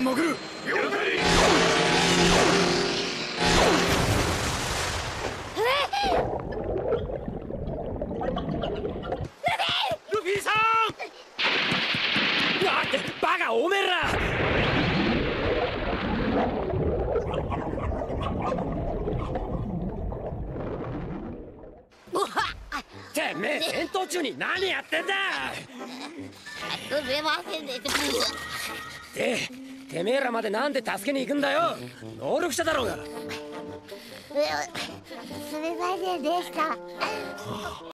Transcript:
潜る。了解。ルフィさん。わってバカおめえら。てめえ戦闘中に何やってんだ。 すみませんでした。 てめえらまでなんで助けに行くんだよ。能力者だろうが。 すみませんでした。